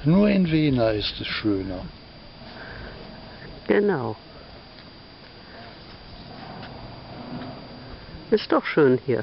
Nur in Wena ist es schöner. Genau. Ist doch schön hier.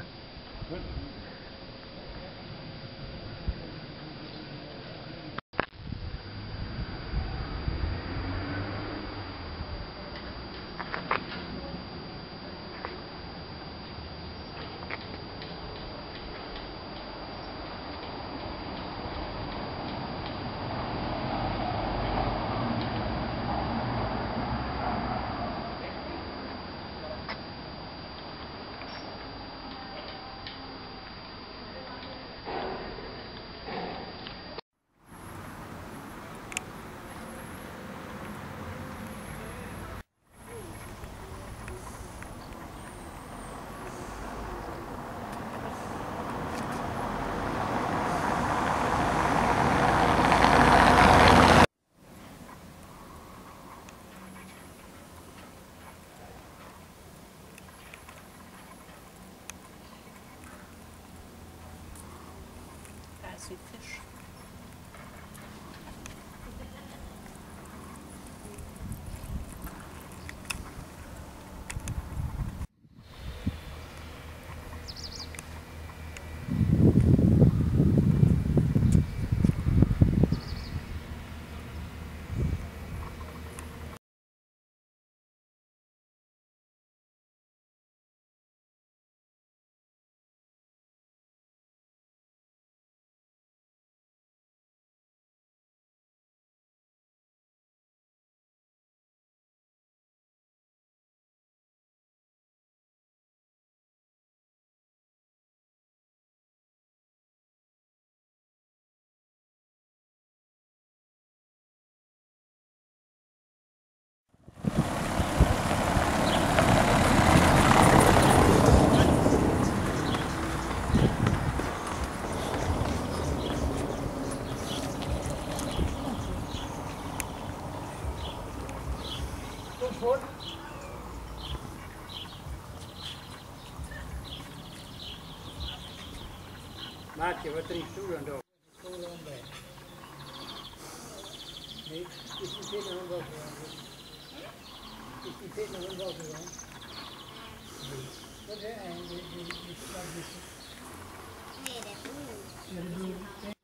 Da ist wie Fisch. Maatje, wat er in stoelen door? Stoelen bij. Nee, is die pit nog een boven? Is die pit nog een boven? Nee. Wat is hij? Nee, dat is. Nee, dat is.